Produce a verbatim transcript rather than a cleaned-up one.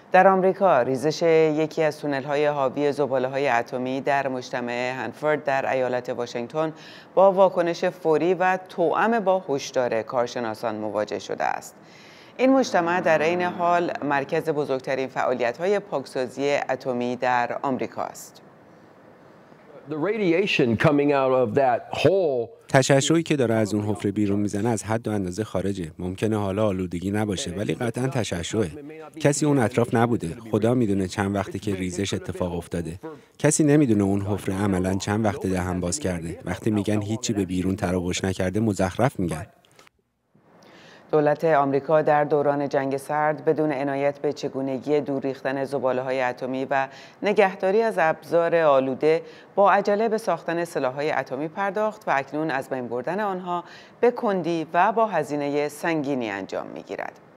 در آمریکا ریزش یکی از تونل‌های حاوی زباله‌های اتمی در مجتمع هنفورد در ایالت واشنگتن با واکنش فوری و توأم با هشدار کارشناسان مواجه شده است. این مجتمع در عین حال مرکز بزرگترین فعالیت‌های پاکسازی اتمی در آمریکا است. تشعشعی که داره از اون حفره بیرون میزنه از حد و اندازه خارجه. ممکنه حالا آلودگی نباشه ولی قطعا تشعشعه. کسی اون اطراف نبوده. خدا میدونه چند وقته که ریزش اتفاق افتاده. کسی نمیدونه اون حفره عملاً چند وقت دهن باز کرده. وقتی میگن هیچی به بیرون تراوش نکرده مزخرف میگن. دولت آمریکا در دوران جنگ سرد بدون عنایت به چگونگی دور ریختن زباله‌های اتمی و نگهداری از ابزار آلوده با عجله به ساختن سلاح‌های اتمی پرداخت و اکنون از بین بردن آنها به کندی و با هزینه سنگینی انجام می‌گیرد.